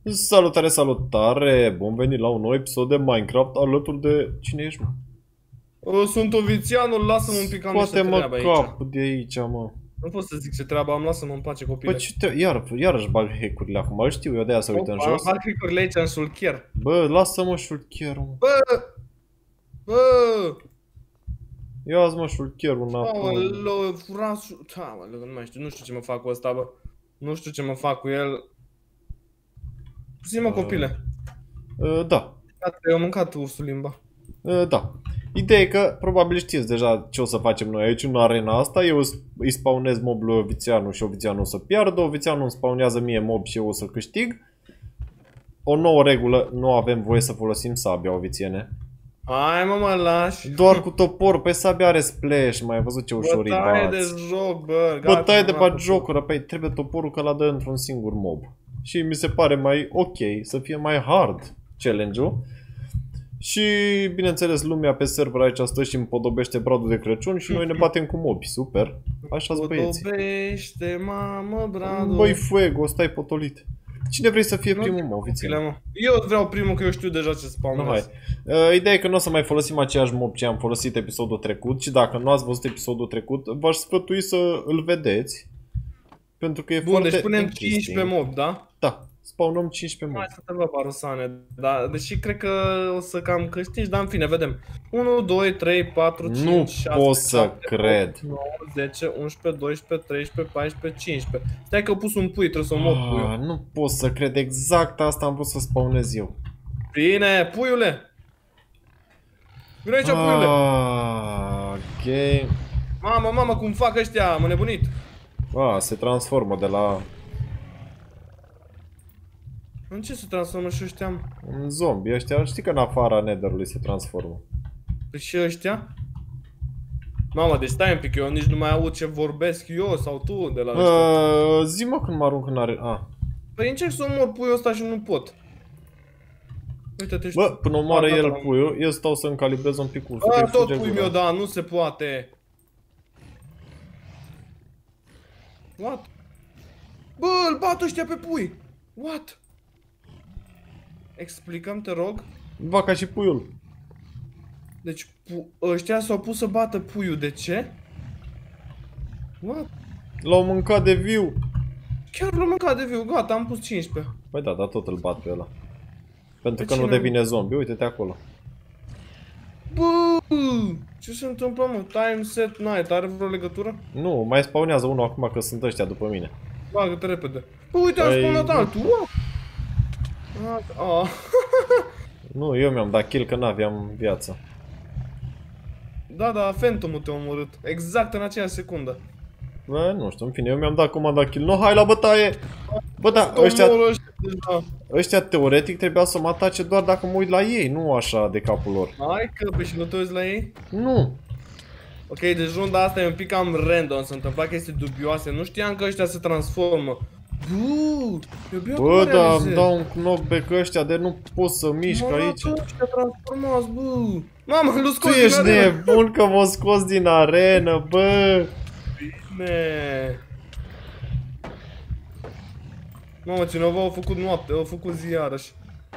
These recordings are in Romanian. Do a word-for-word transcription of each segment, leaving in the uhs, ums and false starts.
Salutare, salutare! Bun venit la un nou episod de Minecraft alături de... Cine ești, mă? Sunt ovițianul, lasă-mă un pic, am niște Scoate-mă treabă aici. capul de aici, mă. Nu pot să zic ce treabă am, lasă-mă în pace, copile. Bă, ce te... Iar, iarăși bag hack-urile acum, îl știu eu, de aia să uită în jos. Bag click-urile aici în șulchier. Bă, lasă-mă șulcherul, mă. Bă! Bă! Ia-ți, mă, șulcherul înapoi. Aoleu, furasul... Aoleu, nu mai știu, nu știu ce mă fac cu ăsta, bă. Nu știu ce mă fac cu el. Zi-mă, copile. Uh, da. Eu am mâncat ursul limba. Uh, da. Ideea e că probabil știți deja ce o să facem noi aici în arena asta. Eu îi spawnez mobul Ovițianul și Ovițianul o să piardă. Ovițianul îmi spawnează mie mob și eu o să câștig. O nouă regulă, nu avem voie să folosim sabia, ovițiene. Hai, mă, mă lași. Doar cu topor, pe sabia are splash, mai ai văzut ce ușor îi bați. Bătaie de joc, bă. Bă, taie de bat jocuri, apoi trebuie toporul că l-a dă într-un singur mob. Și mi se pare mai ok, să fie mai hard challenge-ul. Și, bineînțeles, lumea pe server aici stă și împodobește bradul de Crăciun și noi ne batem cu mobi, super. Așa-s băieții. Podobește, mamă, bradul. Băi, fuego, stai potolit. Cine vrei să fie primul, mă, ofițer? Eu vreau primul, că eu știu deja ce spawnez. Nu, hai. Uh, ideea e că nu o să mai folosim aceeași mob ce am folosit episodul trecut. Și dacă nu ați văzut episodul trecut, v-aș sfătui să îl vedeți. Pentru că e Bun, foarte deci punem interesting. cincisprezece mob, da? Da, spawnăm cincisprezece mob. Hai să te văd, Barusane. Da, deși cred că o să cam câștigi, dar în fine, vedem. unu, doi, trei, patru, cinci, șase, pot să șapte, cred. opt, nouă, zece, unsprezece, doisprezece, treisprezece, paisprezece, cincisprezece. Stai că au pus un pui, trebuie să mop Ah, puiul. nu pot să cred, exact asta am vrut să spawnez eu. Bine, puiule! Vino aici, puiule! Ah, ok. Mamă, mamă, cum fac ăștia, mă nebunit! Ah, se transformă de la În ce se transformă și ăștia? un zombie. Ăștia, știi că în afara Netherului se transformă. Păi și ăștia? Mamă, deci stai un pic, eu nici nu mai aud ce vorbesc eu sau tu de la ăștia. Uh, zi-mă când mă arunc în are... Ah. Păi încerc să omor puiul ăsta și nu pot. Uite-te. Bă, până omoară el puiul, eu stau să-mi calibrez un pic ursul. A, tot puiul meu, da, nu se poate. What? Bă, îl bat ăștia pe pui. What? Explicăm, te rog. Ba, ca și puiul. Deci, ăștia s-au pus să bată puiul, de ce? What? L-au mâncat de viu. Chiar l-am mâncat de viu, gata, am pus cincisprezece. Păi da, dar tot îl bat pe ăla. Pentru Pe că nu cine? devine zombie, uite-te acolo. Bă, ce se întâmplă, mă? Time set night, are vreo legătură? Nu, mai spawnează unul acum că sunt ăștia după mine. Bagă-te repede. Bă, uite, am Păi, spawnat altul. Wow. Ah. Nu, eu mi-am dat kill că n-aveam viață. Da, da, Phantom-ul te-a omorât. Exact în aceeași secundă. Bă, nu știu, în fine, eu mi-am dat comanda kill. Nu, hai la bătaie! Bă, da, ăștia, ăștia teoretic trebuia să mă atace doar dacă mă uit la ei, nu așa de capul lor. Hai că, pe și nu te uiți la ei? Nu. Ok, deci runda asta e un pic cam random, se întâmpla chestii dubioase. Nu știam că ăștia se transformă. Buu, bă, da, îmi dau un knockback ăștia de nu pot să mișc aici. Mă, ăștia transformați, bă. Mamă, l-a scos tu din ești arenă. nebun că m-a scos din arenă, bă. Bine. Mamă, cineva a făcut noapte, a făcut zi iarăși.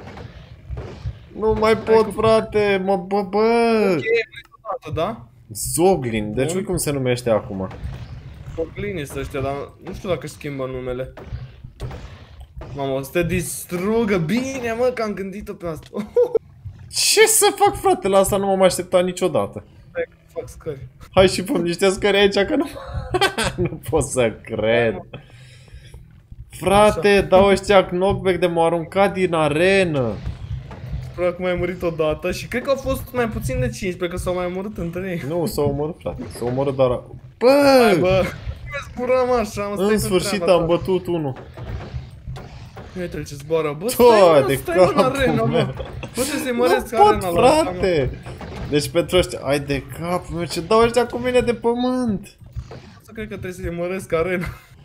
Nu mai pot, cu... frate, mă, bă, bă. Ok, mai da? Zoglin, deci uite cum se numește acum. Zoglin este ăștia, dar nu știu dacă schimbă numele. Mamă, o să te distrugă, bine mă, că am gândit-o pe asta. Ce să fac, frate, la asta nu m-am așteptat niciodată. Hai că fac scări. Hai și pun niște scări aici, că nu... nu pot să cred. Frate, așa. Dau ăștia knockback de m-au aruncat din arenă. Sper că m-ai murit odată și cred că au fost mai puțin de cincisprezece, că s-au mai omorât între ei. Nu, s-au omorât, frate, s-au omorât doar... Bă! Hai, bă! Mă zburăm așa, mă stai. În sfârșit am bătut unul. Uite-l ce zboară, bă, stai, mă, stai în arena, mă. Bă, să-i măresc arena. Nu pot, frate! Deci pentru ăștia, ai de capul meu, ce dau ăștia cu mine de pământ! Să cred că trebuie să-i măresc arena.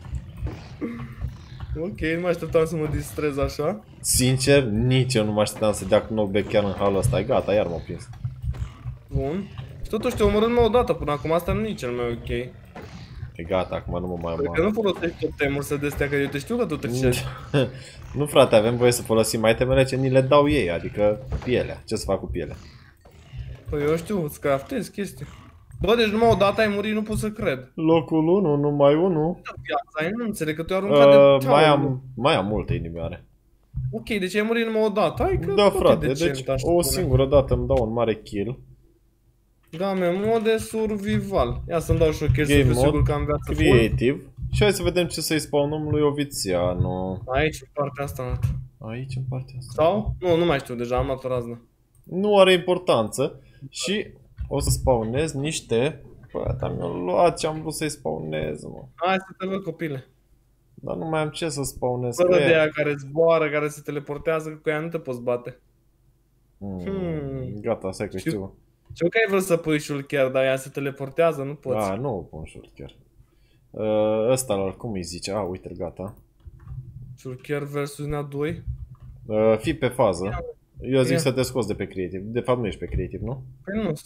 Ok, nu mă așteptam să mă distrez așa. Sincer, nici eu nu mă așteptam să dea knockback chiar în halul ăsta. E gata, iar m-a prins. Bun. Și totuși te-a omorât mă odată până acum, asta nu e cel mai ok. E gata, acum nu mă mai Cred am. că nu folosești tot temul să destea, că eu te știu că tu trecești. Nu frate, avem voie să folosim itemele ce ni le dau ei, adică pielea. Ce să fac cu pielea? Păi eu știu, îți craftezi chestii. Bă, deci numai odată ai murit, nu pot să cred. Locul unu, numai unu. Viața, ai, nu înțeleg că te-ai aruncat Uh, de mai, taul. am, mai am multe inimioare. Ok, deci ai murit numai odată, hai că Da, tot e frate, decent, deci aș o spune. singură dată îmi dau un mare kill. Da, mea, mod de survival. Ia să-mi dau și o chestie, Game să fiu sigur mode, că am viață full. creative. Și hai să vedem ce să-i spawnăm lui Ovițianu. Aici, în partea asta, nu știu. Aici, în partea asta. Sau? Nu, nu mai știu, deja am luat o raznă. Nu are importanță. Și o să spawnez niște... Bă, dar mi-au luat ce am vrut să-i spawnez, mă. Hai să te văd, copile. Dar nu mai am ce să spawnez. Fără cu de ea. aia care zboară, care se teleportează, că cu ea nu te poți bate. Hmm, Hmm. Gata, stai că Știu. știu. Știu că ai vrut să pui shulker, dar ea se teleportează, nu poți. Da, nu o pun chiar. Uh, ăsta, la cum îi zice? A, uite-l, gata. Shulker versus Nea doi. Uh, fii pe fază. Eu zic Ia. să te scoți de pe creative. De fapt nu ești pe creative, nu? Păi nu.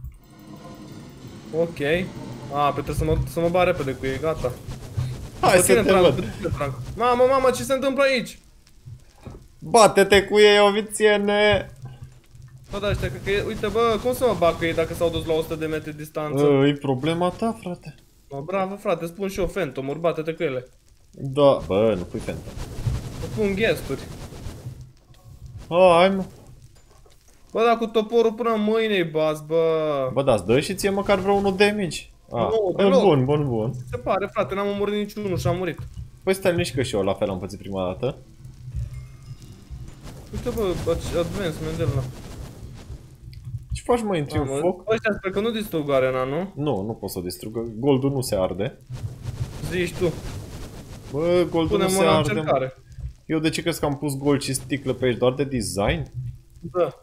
Ok. A, pe trebuie să mă, să mă bat repede cu ei, gata. Hai Pe să tine te trag, văd. pe tine trag. Mamă, mamă, ce se întâmplă aici? Bate-te cu ei, Ovițiene! Bă, da, ăștia, cred că e, uite, bă, cum să mă bag cu ei dacă s-au dus la o sută de metri distanță? Uh, e problema ta, frate. Mă, bravo, frate, spun și eu Phantom-uri, bate-te cu ele. Da, bă, nu pui Phantom. Îți pun guest-uri. Hai, mă. Bă, dar cu toporul până mâine-i bas, bă. Bă, da-ți dă și ție măcar vreo unu damage. Ah, Nu, e deloc. bun, bun, bun. Se pare, frate, n-am omorât niciunul și am murit. Păi stai liniști că și eu la fel am pățit prima dată. Uite, bă, advance, Mendelna. Ce faci, mă, intri în Mamă, foc? ăștia sper că nu distrug arena, nu? Nu, nu pot să o distrugă. Goldul nu se arde. Zici tu. Bă, goldul nu Punem-o se la arde. încercare. Eu de ce crezi că am pus gold și sticlă pe aici? Doar de design? Da.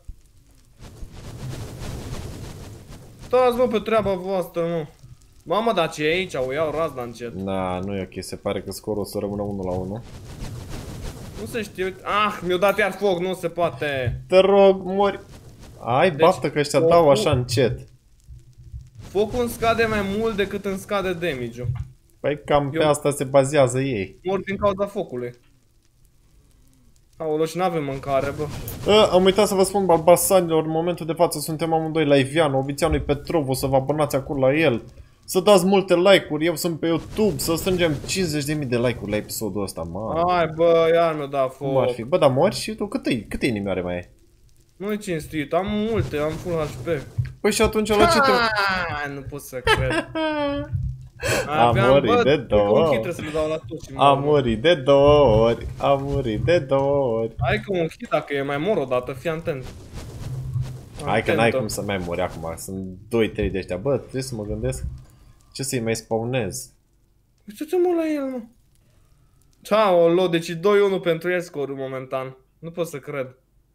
Stați, mă, pe treaba voastră, mă. Mamă, dar ce e aici? O iau razna încet. Na, nu e ok, se pare că scorul o să rămână unu la unu. Nu se știe, uite. Ah, mi-a dat iar foc, nu se poate. Te rog, mori. Ai Deci, baftă că ăștia focul- dau așa încet. Focul îmi scade mai mult decât îmi scade damage-ul. Păi cam pe Eu- asta se bazează ei. Mor din cauza focului. Aolo, și n-avem mâncare, bă. A, am uitat să vă spun, balbasanilor, în momentul de față suntem amândoi la Ivian, Ovițianu-i Petrov, o să vă abonați acolo la el. Să dați multe like-uri, eu sunt pe YouTube, să strângem cincizeci de mii de like-uri la episodul ăsta, mă. Hai, bă, iar mi-a dat Cum ar foc. fi? Bă, dar mori și tu câte, câte inimioare mai ai? Nu-i cinstit, am multe, am full H P. Păi și atunci la ce te... Ah, nu pot să cred. Am Aveam, murit bă, de cred că două. un hit trebuie să le dau la toți și Am mor. murit de două ori, am murit de două ori. Hai că un hit, dacă e mai mor odată, fii atent. Hai că n-ai Atentă. cum să mai mori acum, sunt doi trei de ăștia. Bă, trebuie să mă gândesc ce să-i mai spawnez. Uite-te mă la el, mă. Ceaolo, deci doi unu pentru el scorul momentan. Nu pot să cred.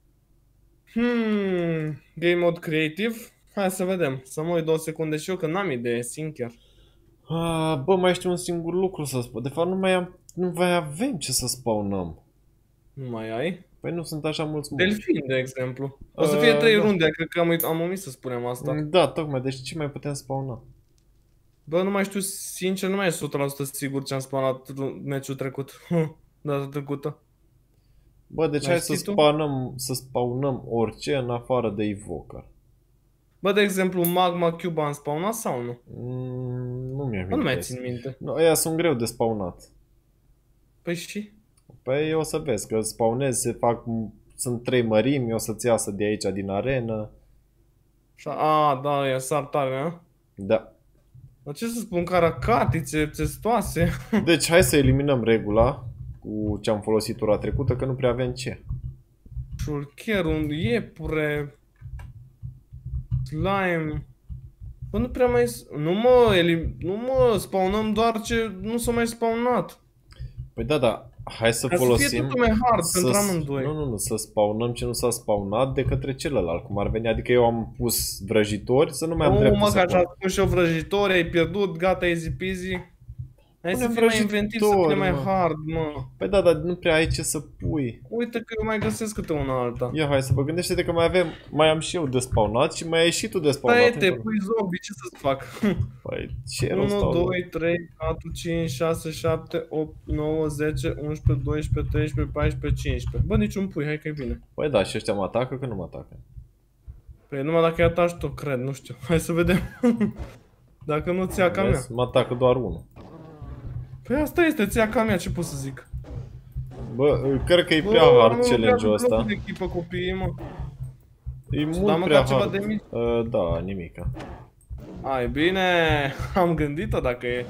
Hmm, game mode creative. Hai să vedem. Să mă uit două secunde și eu că n-am idee, sincer. Ah, bă, mai știu un singur lucru să spun. De fapt nu mai am, nu mai avem ce să spawnăm. Nu mai ai? Păi nu sunt așa mulți mulți. Delfin, de exemplu. O să Uh, fie trei da. runde, cred că am, uit- am omis să spunem asta. Da, tocmai, deci ce mai putem spawna? Bă, nu mai știu, sincer, nu mai e o sută la sută sigur ce am spawnat ru- meciul trecut. Data trecută. Bă, deci Mai hai să știi tu? spawnăm, să spawnăm orice în afară de Evoker. Bă, de exemplu, Magma Cube am spawnat sau nu? Mm, nu mi-am Bă, nu mai interes. țin minte. No, ăia sunt greu de spawnat. Păi și? Păi o să vezi că spawnezi, se fac, sunt trei mărimi, o să-ți iasă de aici din arenă. Așa, a, da, e sar tare, a? Da. Dar ce să spun, caracatițe, testoase. Deci hai să eliminăm regula cu ce am folosit ora trecută, că nu prea avem ce. Shulker, un iepure. Slime. Bă, nu prea mai... s- Nu mă, elim... nu mă, spawnăm doar ce nu s-a mai spawnat. Păi da, da, hai să Ca să fie folosim... totul mai hard să, pentru amândoi. nu, nu, nu, să spawnăm ce nu s-a spawnat de către celălalt, cum ar veni. Adică eu am pus vrăjitori, să nu mai am Nu, dreptul mă, să că pun. așa spun și eu vrăjitori, ai pierdut, gata, easy peasy. Hai să Punem fii mai inventiv, să fie mai mă. hard, mă. Păi da, dar nu prea ai ce să pui. Uite că eu mai găsesc câte una alta. Ia, hai să vă gândește-te că mai avem, mai am și eu despawnat și mai ai și tu despawnat. Stai, te pui zombie, ce să-ți fac? Păi, ce rost unu, au? doi, trei, patru, cinci, șase, șapte, opt, nouă, zece, unsprezece, doisprezece, treisprezece, paisprezece, cincisprezece. Bă, niciun pui, hai că e bine. Păi da, și ăștia mă atacă că nu mă atacă. Păi numai dacă îi ataci tu, cred, nu știu. Hai să vedem. Dacă nu ți ia ca mea. Vezi? Mă atacă doar unul. Păi asta este, ți ia ca mea, ce pot să zic? Bă, cred că e prea hard challenge-ul ăsta. De echipă copiii, mă. E Da, mult mă, prea ca ceva hard. de mici. Uh, da, nimica. Ai bine, am gândit-o dacă e.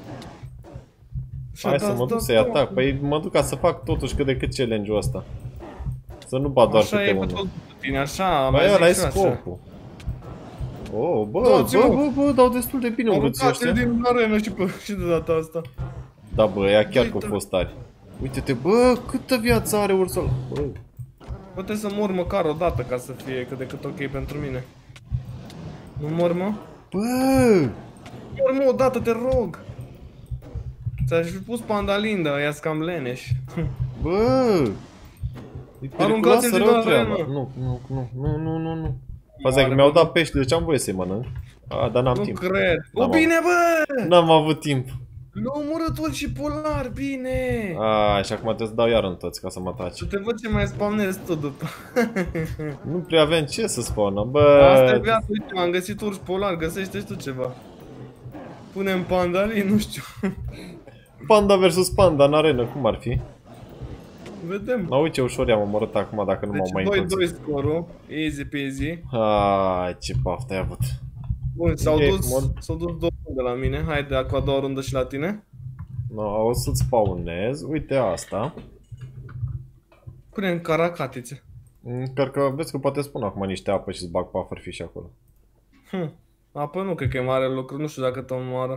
Hai să mă duc să-i atac. Păi mă duc ca să fac totuși cât de cât challenge-ul ăsta. Să nu bat doar așa câte e cu unul. tot cu tine, așa, Păi mai ăla e zic și așa. scopul. Oh, bă, Dați-mă. bă, bă, bă, dau destul de bine Au urâții rugat ăștia. din arenă și, pe, și de data asta. Da, bă, ea chiar că Uite. au fost tari. Uite-te, bă, câtă viață are ursul. Bă, Poate să mor măcar o dată ca să fie cât de cât ok pentru mine. Nu mor, mă? bă, Mor, mă, o dată, te rog! Ți-aș fi pus pandalinda, ăia cam leneși. bă. E Aruncați-l periculoasă din rău treaba. arenă. Nu, nu, nu, nu, nu, nu, nu. Faza că mi-au dat pește, deci am voie să-i mănânc. A, dar n-am Nu timp. cred. O, N-am bine, bă! N-am avut timp. L-a omorât ul și polar, bine! A, și acum trebuie să dau iar în toți ca să mă ataci. Să te văd ce mai spawnezi tu după. Nu prea avem ce să spawnă, bă. Asta e viața, uite, am găsit urși polar, găsește și tu ceva. Punem pandalii, nu știu. Panda versus panda în arenă, cum ar fi? Vedem. Na, uite ce ușor i-am omorât acum dacă nu m-au mai Deci întoarce. doi doi scorul, easy peasy. Hai, ce paftă ai avut. Bun, s-au Ok, dus, mod. s-au dus două runde la mine. Haide, acum a doua rundă și la tine. No, o să-ți spawnez. Uite asta. Punem caracatițe. Cred că vezi că poate spun acum niște apă și-ți bag pufferfish acolo. Hm. Apă nu cred că e mare lucru, nu știu dacă te omoară.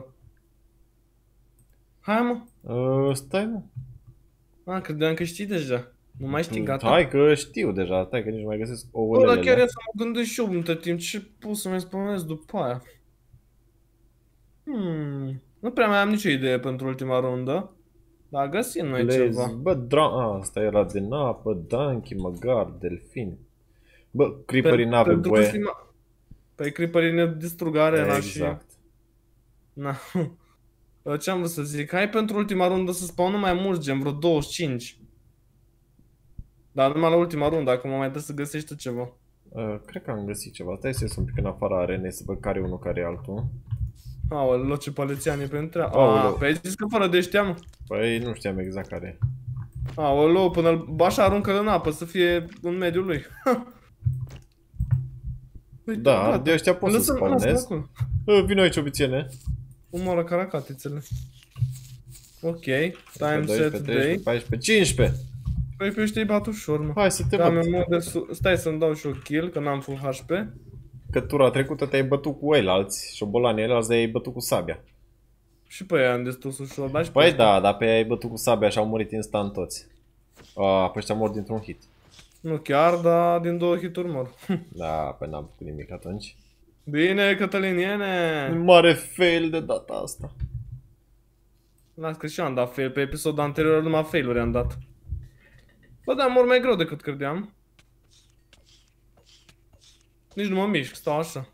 Hai, mă. Uh, stai, nu. Ah, credeam că știi deja. Nu mai știi, gata. Hai că știu deja, stai că nici nu mai găsesc Bă, dar chiar ouălele. e să mă gândesc și eu între timp ce pot să mai spawnez după aia. Hmm. Nu prea mai am nicio idee pentru ultima rundă. Dar găsim noi ceva. Lezi, bă, dra... A, asta era din apă, donkey, măgar, delfin. Bă, creeperii Pen- n-avem pentru că voie. stima- Păi creeperii ne distrug arena și... Exact. Na. Ce am vrut să zic? Hai pentru ultima rundă să spawnăm mai mulți, gen vreo douăzeci și cinci. Dar numai la ultima rundă, acum mai trebuie să găsești tu ceva. Uh, cred că am găsit ceva. Stai să ies un pic în afara arenei să văd care e unul, care e altul. Aoleu, ce palețiani pe între... Aoleu. Ah, pe ai zis că fără de știam? Păi nu știam exact care e. Aoleu, până așa aruncă-l în apă, să fie în mediul lui. Uite, Da, gata. de ăștia pot să Lăsăm- spawnez. lasă-l acolo. Uh, vino aici, obițiene. Umoară caracatițele. Ok, time doisprezece, set day. treisprezece, paisprezece, cincisprezece. Păi pe ăștia îi bat ușor, mă. Hai să te Da, văd. mi-am mod de su- Stai să-mi dau și o kill, că n-am full H P. Că tura trecută te-ai bătut cu el alți șobolanii el alți de-ai bătut cu sabia. Și pe aia am destus ușor, dar și pe Păi ăștia. da, dar pe ai bătut cu sabia și au murit instant toți. A, pe ăștia mor dintr-un hit. Nu chiar, dar din două hituri mor. Da, pe n-am făcut nimic atunci. Bine, Cătăliniene! Mare fail de data asta. Las că și eu am dat fail, pe episodul anterior numai fail-uri am dat. Bă, dar mor mai greu decât credeam. Nici nu mă mișc, stau așa.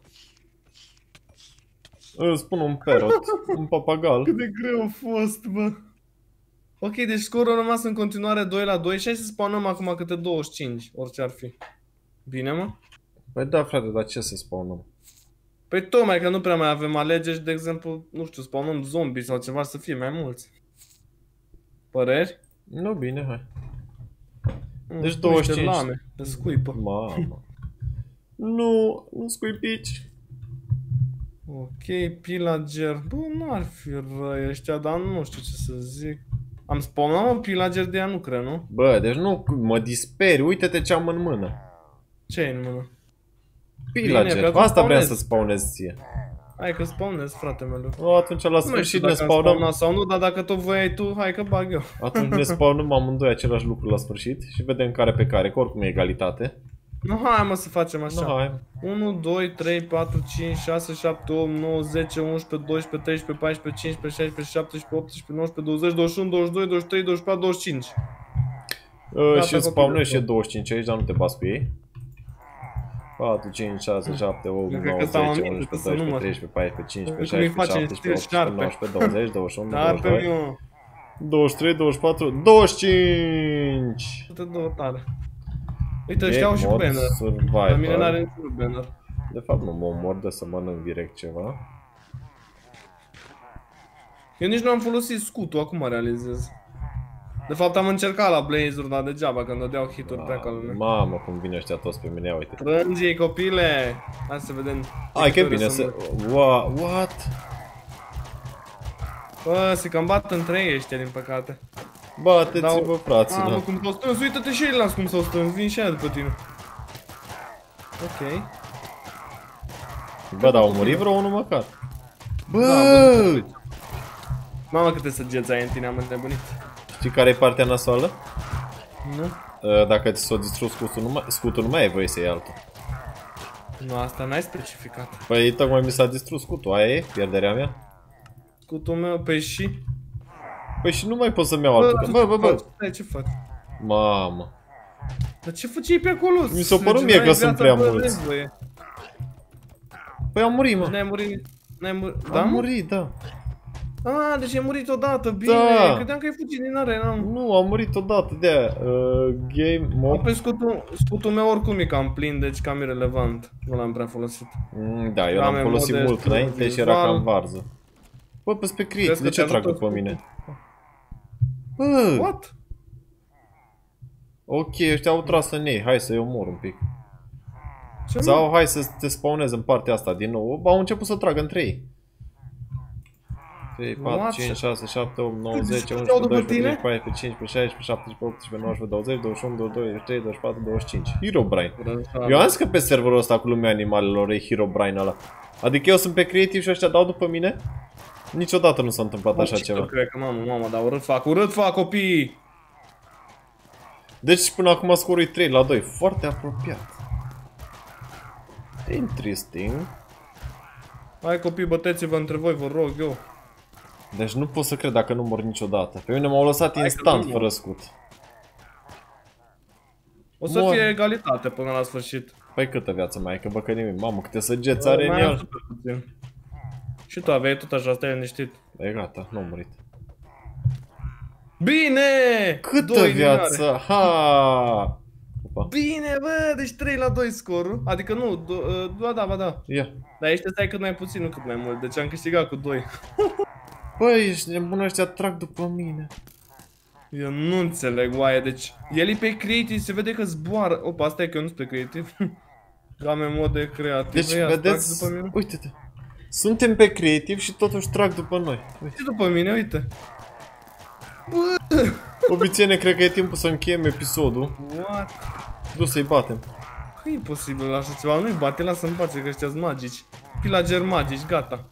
Îți spun un parrot, un papagal. Cât de greu a fost, bă. Ok, deci scorul a rămas în continuare doi la doi și hai să spawnăm acum câte douăzeci și cinci, orice ar fi. Bine, mă? Păi da, frate, dar ce să spawnăm? Păi tocmai că nu prea mai avem alegeri, de exemplu, nu știu, spawnăm zombie sau ceva să fie mai mulți. Păreri? Nu, bine, hai. Mm, Deci cu douăzeci și niște cinci. lame, de scuipă. Mamă. Nu, nu scuipici. Ok, pillager. Bă, nu ar fi răi ăștia, dar nu știu ce să zic. Am spawnat un pillager de ea, nu cred, nu? Bă, deci nu, mă disperi, uite-te ce am în mână. Ce ai în mână? Pillager, Bine, pe asta vreau spawnez. să spawnez ție. Hai că spawnez, frate meu. O, atunci la Nu știu sfârșit ne dacă am spawnăm. spawnat sau nu, dar dacă tot voiai tu, hai că bag eu. Atunci ne spawnăm amândoi același lucru la sfârșit și vedem care pe care, că oricum e egalitate. Nu, hai mă să facem așa. Nu, hai. unu, doi, trei, patru, cinci, șase, șapte, opt, nouă, zece, unsprezece, doisprezece, treisprezece, paisprezece, cincisprezece, șaisprezece, șaptesprezece, optsprezece, nouăsprezece, douăzeci, douăzeci și unu, douăzeci și doi, douăzeci și trei, douăzeci și patru, douăzeci și cinci. Uh, și spawnezi și douăzeci și cinci aici, dar nu te bați cu ei. patru, cinci, șase, șapte, opt, nouă, zece, unsprezece, doisprezece, treisprezece, paisprezece, cincisprezece, șaisprezece, șaptesprezece, optsprezece, nouăsprezece, douăzeci, douăzeci și unu, douăzeci și doi, douăzeci și trei, douăzeci și patru, douăzeci și cinci. Te două tare. Uite, ăștia au și banner. La mine n-are niciun banner. De fapt nu mă omor, dă să mănânc direct ceva. Eu nici nu am folosit scutul, acum realizez. De fapt am încercat la Blazer, dar degeaba, când dădeau hit-uri pe acolo. Mamă, cum vine ăștia toți pe mine, ia uite. Trângi-i, copile! Hai să vedem. Hai că bine să... Wow, what? Bă, se cam bat între ei ăștia, din păcate. Bateți-vă, fraților. Mamă, cum s-au strâns, uite-te și ei las cum s-au strâns, vin și aia după tine. Ok. Bă, dar au murit vreo unul măcar. Bă! Da, mamă, câte săgeți ai în tine, am înnebunit. Știi care e partea nasoală? Nu? Dacă ți s-o distrus scutul, nu mai, scutul, nu mai ai voie să iei altul. Nu, asta n-ai specificat. Păi tocmai mi s-a distrus scutul, aia e pierderea mea? Scutul meu, pe și... Păi și nu mai pot să-mi iau altul. Bă, bă, bă! Stai, ce faci? Mamă. Dar ce făceai pe acolo? Mi s-a părut mie că sunt prea mulți. Păi am murit, mă. N-ai murit... N-ai murit... Am murit, da. Ah, deci ai murit odată, bine, da. Credeam că ai fugit din arena. Nu, am murit odată, de-aia. Uh, game, mob. Pe scutul, scutul meu oricum e cam plin, deci cam irelevant. Nu l-am prea folosit. Mm, da, eu l-am folosit mult înainte și era cam varză. Bă, păs pe crit, de ce trag după mine? Bă! What? Ok, ăștia au tras în ei, hai să-i omor un pic. Ce Sau hai să te spawnezi în partea asta din nou. Au început să tragă între ei. trei, patru, cinci, șase, șapte, opt, nouă, zece, unsprezece, doisprezece, treisprezece, paisprezece, cincisprezece, șaisprezece, șaptesprezece, optsprezece, nouăsprezece, douăzeci, douăzeci și unu, douăzeci și doi, douăzeci și trei, douăzeci și patru, douăzeci și cinci. Herobrine. Eu am zis că pe serverul ăsta cu lumea animalelor e Herobrine ăla. Adică eu sunt pe creativ și ăștia dau după mine? Niciodată nu s-a întâmplat așa ceva. Cred că mamă, mamă, dar urât fac, urât fac, copii! Deci până acum scorul e trei la doi, foarte apropiat. Interesting. Hai copii, băteți-vă între voi, vă rog eu. Deci nu pot să cred dacă nu mor niciodată. Pe mine m-au lăsat Hai instant fără scut. O să mor. Fie egalitate până la sfârșit. Păi câtă viață mai ai, că bă că nimic. Mamă, câte săgeți are în el. Și tu aveai tot așa, stai liniștit. E gata, nu am murit. Bine! Câtă viață, ha! Opa. Bine, bă, deci trei la doi scorul. Adică nu, da, da, ba da. Ia. Dar ești stai cât mai puțin, nu cât mai mult. Deci am câștigat cu doi. Băi, ești nebun, ăștia trag după mine. Eu nu înțeleg, oaie, deci el e pe creative, se vede că zboară. Opa, asta e că eu nu sunt pe creative. Am în mod de creativ. Deci, ia, vedeți, uite-te. Suntem pe creative și totuși trag după noi. Uite după mine, uite. Obițene, cred că e timpul să încheiem episodul. What? Du să-i batem. Că e posibil așa ceva, nu-i bate, lasă-mi pace că ăștia-s magici. Pillager magici, gata.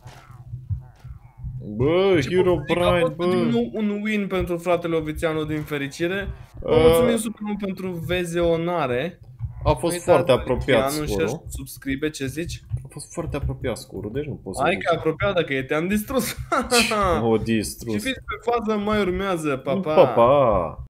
Bă, Herobrine, bă. Un, un win pentru fratele Ovițianu din fericire. Vă uh, mulțumim super mult pentru vizionare. A fost Uitați foarte apropiat scorul. Subscribe, ce zici? A fost foarte apropiat scorul, deci nu pot să Hai că apropiat dacă e, te-am distrus. O distrus. Și fiți pe fază, mai urmează, pa, pa. Pa, pa.